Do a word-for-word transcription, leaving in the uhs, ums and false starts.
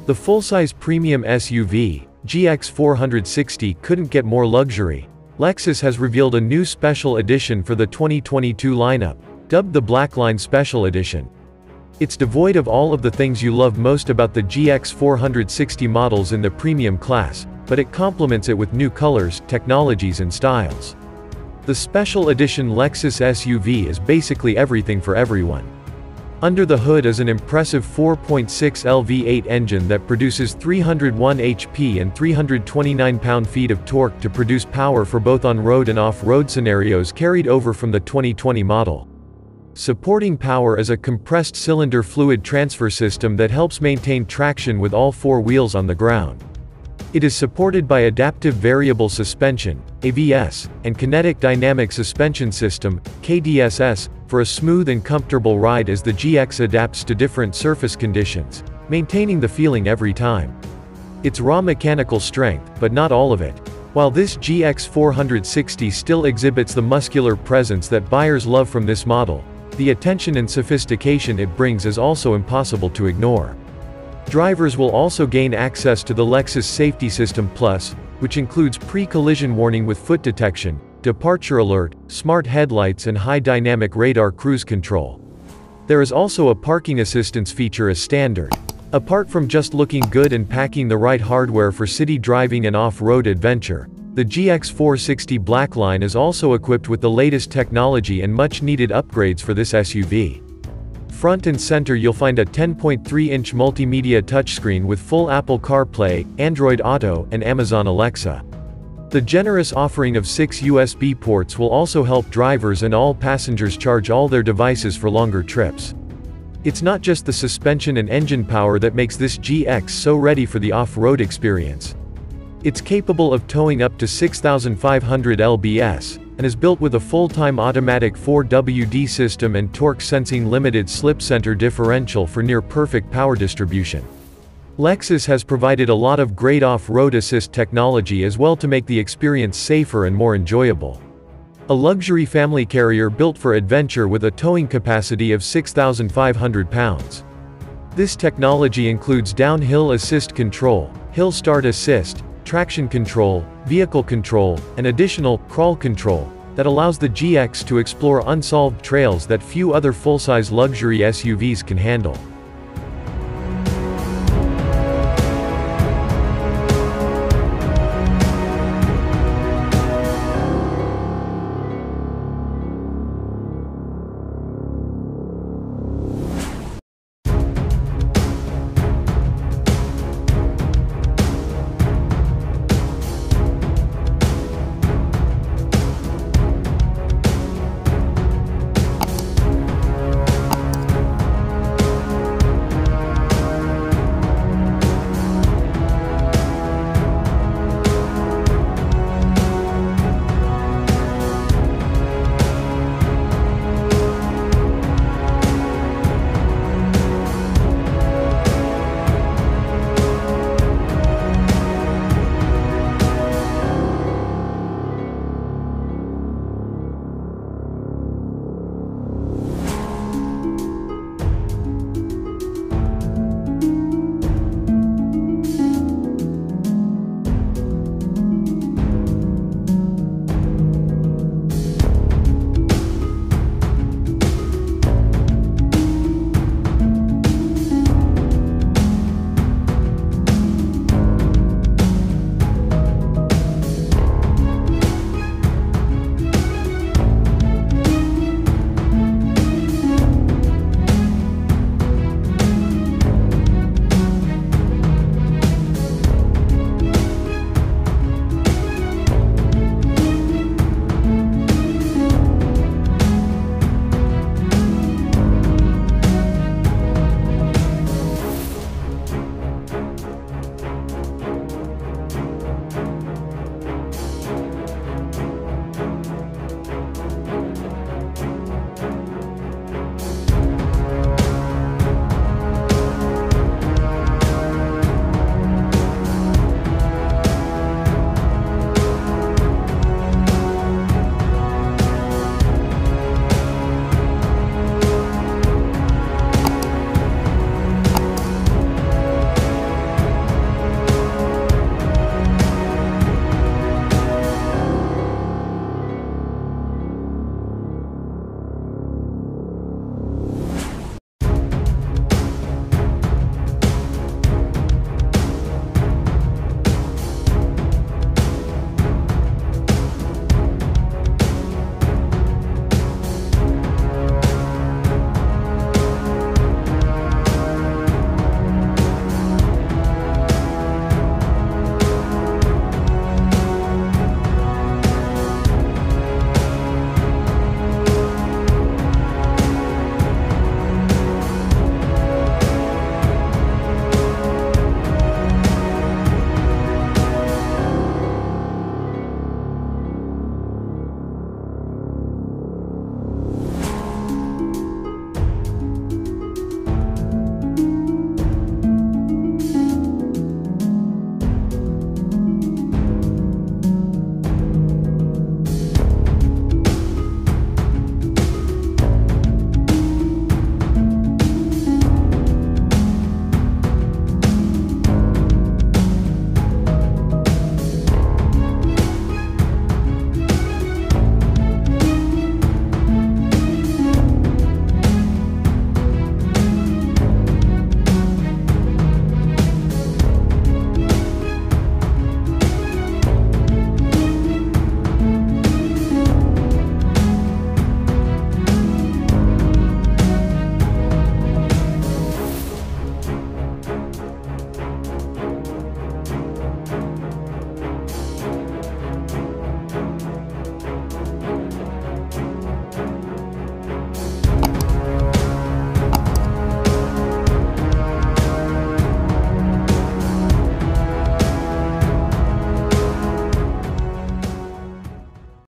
The full-size premium S U V, G X four sixty, couldn't get more luxury. Lexus has revealed a new special edition for the twenty twenty-two lineup, dubbed the Blackline Special Edition. It's devoid of all of the things you love most about the G X four sixty models in the premium class, but it complements it with new colors, technologies and styles. The Special Edition Lexus S U V is basically everything for everyone. Under the hood is an impressive four point six liter V eight engine that produces three hundred one horsepower and three hundred twenty-nine pound-feet of torque to produce power for both on-road and off-road scenarios carried over from the twenty twenty model. Supporting power is a compressed cylinder fluid transfer system that helps maintain traction with all four wheels on the ground. It is supported by Adaptive Variable Suspension, A V S, and Kinetic Dynamic Suspension System, K D S S, for a smooth and comfortable ride as the G X adapts to different surface conditions, maintaining the feeling every time. It's raw mechanical strength, but not all of it. While this G X four sixty still exhibits the muscular presence that buyers love from this model, the attention and sophistication it brings is also impossible to ignore. Drivers will also gain access to the Lexus Safety System Plus, which includes pre-collision warning with foot detection, departure alert, smart headlights and high dynamic radar cruise control. There is also a parking assistance feature as standard. Apart from just looking good and packing the right hardware for city driving and off-road adventure, the G X four sixty Blackline is also equipped with the latest technology and much-needed upgrades for this S U V. Front and center you'll find a ten point three inch multimedia touchscreen with full Apple CarPlay, Android Auto, and Amazon Alexa. The generous offering of six U S B ports will also help drivers and all passengers charge all their devices for longer trips. It's not just the suspension and engine power that makes this G X so ready for the off-road experience. It's capable of towing up to six thousand five hundred pounds, and is built with a full-time automatic four W D system and torque-sensing limited slip center differential for near-perfect power distribution. Lexus has provided a lot of great off-road assist technology as well to make the experience safer and more enjoyable. A luxury family carrier built for adventure with a towing capacity of six thousand five hundred pounds. This technology includes downhill assist control, hill start assist, traction control, vehicle control, and additional crawl control that allows the G X to explore unsolved trails that few other full-size luxury S U Vs can handle.